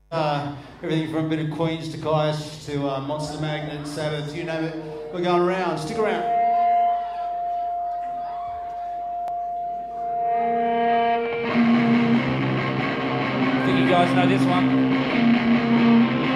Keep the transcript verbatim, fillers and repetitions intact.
Uh, everything from a bit of Queens to Kaius to uh, Monster Magnet, Sabbath, you name it. We're going around. Stick around. I think you guys know this one.